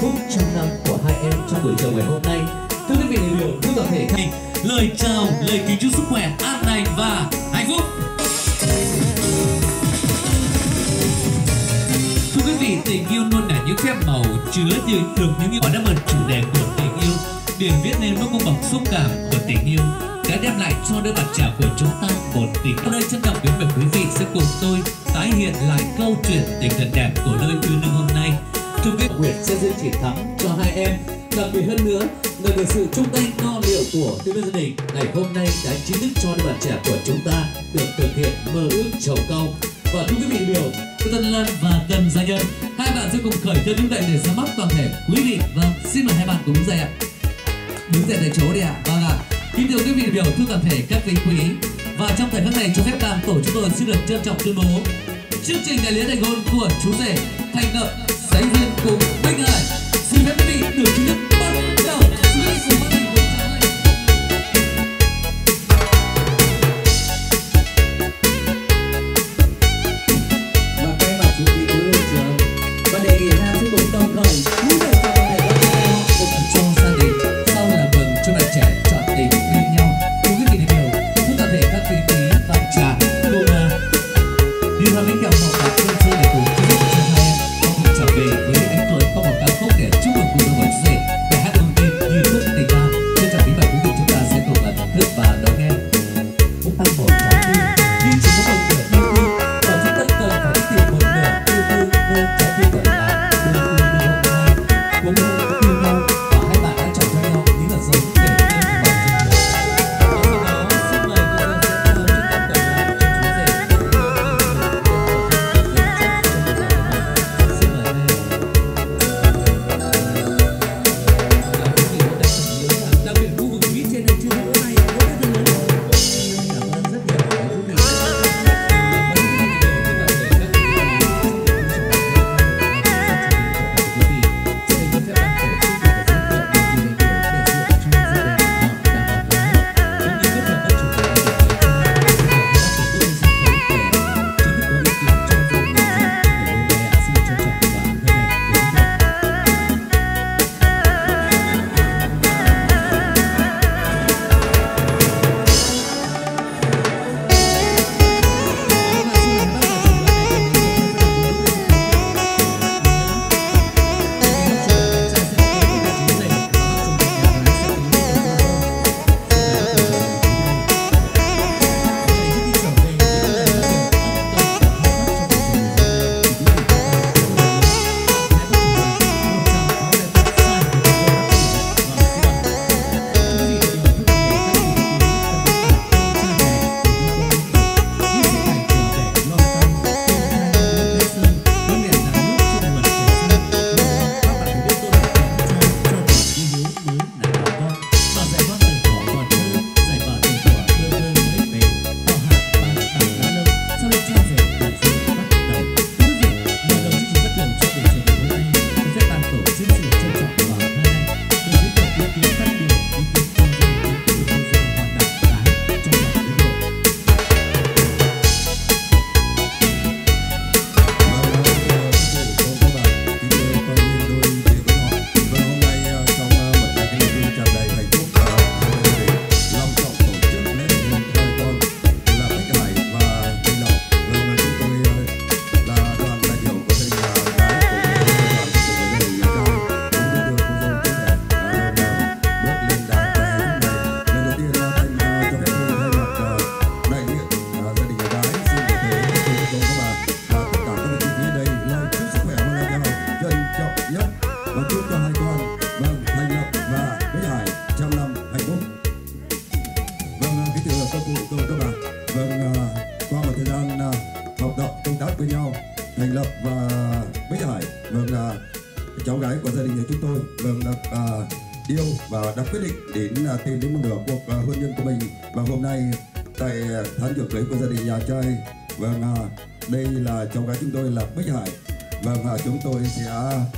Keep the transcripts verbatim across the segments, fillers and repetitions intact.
phúc trăm năm của hai em trong buổi chiều ngày hôm nay. Thưa quý vị đại biểu, thưa toàn thể khách, lời chào, lời kính chúc sức khỏe, an lành và hạnh phúc. Thưa quý vị, tình yêu luôn là những phép màu chứa đựng được những quả đáp ơn chủ đề của tình yêu, để viết nên một cung bậc xúc cảm của tình yêu đã đem lại cho đôi bạn trẻ của chúng ta một tình. Ở đây trân trọng kính mời quý vị sẽ cùng tôi tái hiện lại câu chuyện tình thật đẹp của đôi yêu đương hôm nay. Thưa quý Nguyệt sẽ giữ chiến thắng cho hai em. Đặc biệt hơn nữa là được sự chung tay lo liệu của tư vấn gia đình, ngày hôm nay đã chính thức cho đôi bạn trẻ của chúng ta được thực hiện mơ ước trầu cau. Và thưa quý vị đại biểu, Tân Lan và Cần Gia Nhân, hai bạn sẽ cùng khởi thân đứng dậy để ra mắt toàn thể quý vị. Vâng, xin mời hai bạn cùng đứng dậy ạ. Đứng dậy tại chỗ đi ạ. Vâng ạ. Kính thưa quý vị đại biểu, thưa toàn thể các vị quý, và trong thời khắc này cho phép ban tổ chúng tôi xin được trân trọng tuyên bố chương trình đại lễ thành hôn của chú rể Thành Lập, Sánh Viên cùng Bích Hải xin phép quý vị được chính thức bắt đầu. và các bạn chú ý đối với trường và đề nghị hai sẽ cùng đồng khởi như vậy cho toàn thể các em cùng cho gia đình sau là mừng cho bạn trẻ chọn tình yêu nhau. Thưa quý vị đại biểu, thưa toàn thể các vị quý và trà cô ma đi theo bánh kẹo màu bạc đơn sơ để cùng chúc cho hai em có cùng trở về với ánh tối có một ca khúc để chúc mừng cuộc hôn rể để hát ôn tin như thuốc tình ta. Trân trọng kính mời quý vị chúng ta sẽ cùng thưởng thức và đón nghe. cũng tăng một trái tim nhưng chỉ có một nửa yêu thương và chúng ta cần phải đi tìm một nửa yêu thương nơi trái tim còn lại. Đôi yêu đương hôm nay cũng như yêu nhau và hai bạn đã chọn cho nhau những là giống để yêu và chung đôi. Và sau đó xin mời cô giáo sẽ theo chân tâm tổng đài cho chú rể. Xin mời em. Đặc biệt khu vực Mỹ trên này chưa hôm nay có rất là lớn. Cảm ơn rất nhiều các quý vị. Thành Lập và Bích Hải, vâng là cháu gái của gia đình nhà chúng tôi, vâng là à, yêu và đã quyết định đến à, tìm đến một nửa cuộc à, hôn nhân của mình. Và hôm nay tại tháng tiệc cưới của gia đình nhà trai, vâng à, đây là cháu gái chúng tôi là Bích Hải. Vâng à, chúng tôi sẽ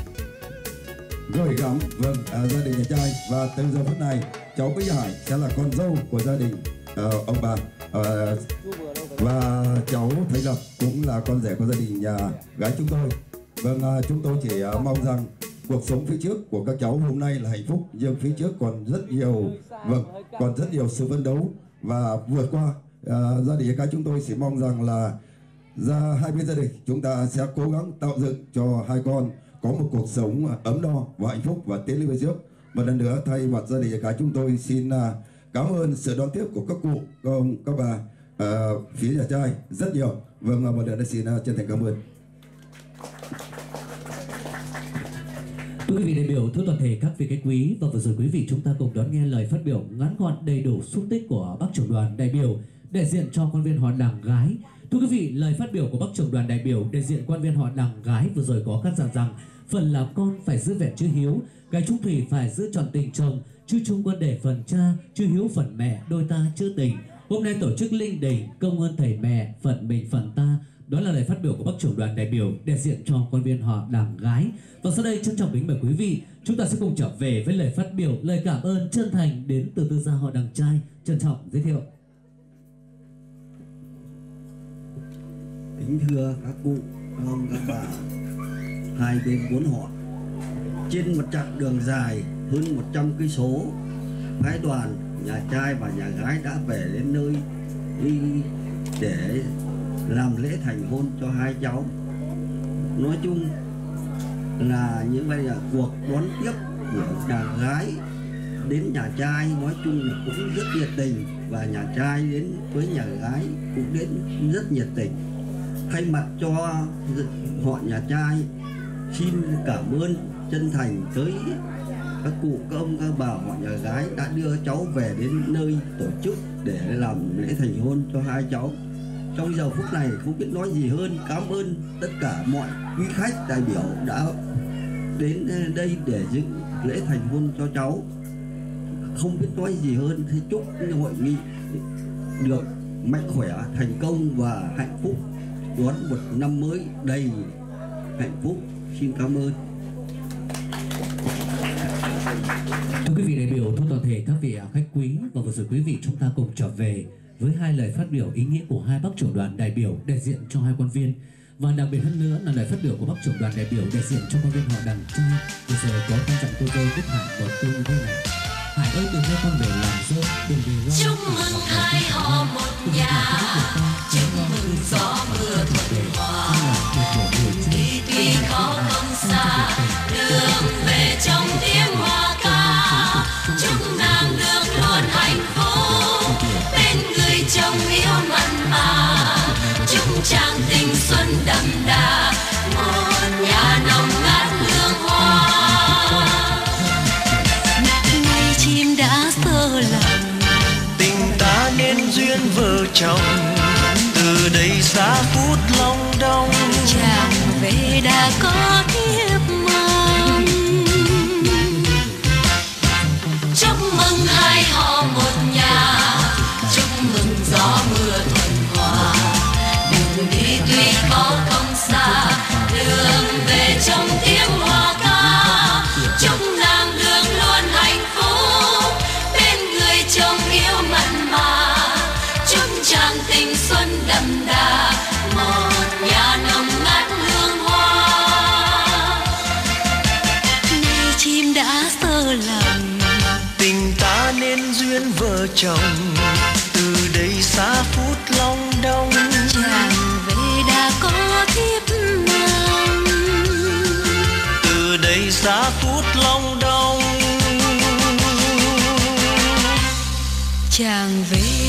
gửi gắm vâng à, gia đình nhà trai, và từ giờ phút này cháu Bích Hải sẽ là con dâu của gia đình à, ông bà. À, và cháu Thành Lập cũng là con rể của gia đình nhà gái chúng tôi. Vâng, chúng tôi chỉ mong rằng cuộc sống phía trước của các cháu hôm nay là hạnh phúc, nhưng phía trước còn rất nhiều, vâng, còn rất nhiều sự phấn đấu và vượt qua. À, gia đình cái chúng tôi chỉ mong rằng là ra hai bên gia đình chúng ta sẽ cố gắng tạo dựng cho hai con có một cuộc sống ấm no và hạnh phúc và tiến lên phía trước. Một lần nữa thay mặt gia đình cái chúng tôi xin cảm ơn sự đón tiếp của các cụ, các ông, các bà à, phía nhà trai rất nhiều. Vâng, một lần nữa xin chân thành cảm ơn. Thưa quý vị đại biểu, thưa toàn thể các vị khách quý, và vừa rồi quý vị chúng ta cùng đón nghe lời phát biểu ngắn gọn đầy đủ xúc tích của bác trưởng đoàn đại biểu đại diện cho quan viên họ đảng gái. Thưa quý vị, lời phát biểu của bác trưởng đoàn đại biểu đại diện quan viên họ đảng gái vừa rồi có căn dặn rằng phần làm con phải giữ vẹn chữ hiếu, cái trung thủy phải giữ trọn tình chồng, chữ trung quân để phần cha, chữ hiếu phần mẹ, đôi ta chữ tình. Hôm nay tổ chức linh đình công ơn thầy mẹ, phận mình phận ta. Đó là lời phát biểu của bác trưởng đoàn đại biểu đại diện cho quan viên họ đảng gái. Và sau đây trân trọng kính mời quý vị, chúng ta sẽ cùng trở về với lời phát biểu, lời cảm ơn chân thành đến từ tư gia họ đảng trai. Trân trọng giới thiệu. Kính thưa các cụ, các ông, các bà, hai bên bốn họ, trên một chặng đường dài hơn một trăm cây số, phái đoàn nhà trai và nhà gái đã về đến nơi đi để làm lễ thành hôn cho hai cháu. Nói chung là như vậy là cuộc đón tiếp của nhà gái đến nhà trai nói chung là cũng rất nhiệt tình, và nhà trai đến với nhà gái cũng đến rất nhiệt tình. Thay mặt cho họ nhà trai xin cảm ơn chân thành tới các cụ, các ông, các bà họ nhà gái đã đưa cháu về đến nơi tổ chức để làm lễ thành hôn cho hai cháu. Trong giờ phút này không biết nói gì hơn, cảm ơn tất cả mọi quý khách đại biểu đã đến đây để dự lễ thành hôn cho cháu. Không biết nói gì hơn, thì chúc hội nghị được mạnh khỏe, thành công và hạnh phúc, đón một năm mới đầy hạnh phúc. Xin cảm ơn. Thưa quý vị đại biểu, thưa toàn thể các vị khách quý, và vừa rồi quý vị chúng ta cùng trở về với hai lời phát biểu ý nghĩa của hai bác trưởng đoàn đại biểu đại diện cho hai quan viên, và đặc biệt hơn nữa là lời phát biểu của bác trưởng đoàn đại biểu đại diện cho quan viên họ đảng trai. Vừa rồi có căn dặn cô dâu Đức Hải một câu như thế này: Hải ơi, từ nay con về làm dâu, đừng về lo. Chúc mừng hai họ một nhà, chúc mừng gió mưa thuận hòa. Đi tuy khó không xa, đường về trong tiếng hoa ca. Chúc nàng đường luôn hạnh phúc, bên người chồng yêu mặn mà. Chúc chàng tình xuân đậm đà, một nhà nồng ngát hương hoa. Ngày chim đã sơ lòng, tình ta nên duyên vợ chồng, từ đây xa phút long đong. Chàng về đã có thiếp mong. Chúc mừng hai họ một nhà, chúc mừng gió mưa thuận hòa. Đường đi tuy có không xa, đường về trong tiếng hoa ca. Chúc nàng đường luôn hạnh phúc, bên người chồng yêu mặn mà. Chúc chàng tình xuân đậm đà, một nhà nồng ngát hương hoa. Nay chim đã sơ lòng, Tình ta nên duyên vợ chồng, từ đây xa phút long đong. chàng về đã có thiếp mong. Từ đây xa phút long đong. Chàng về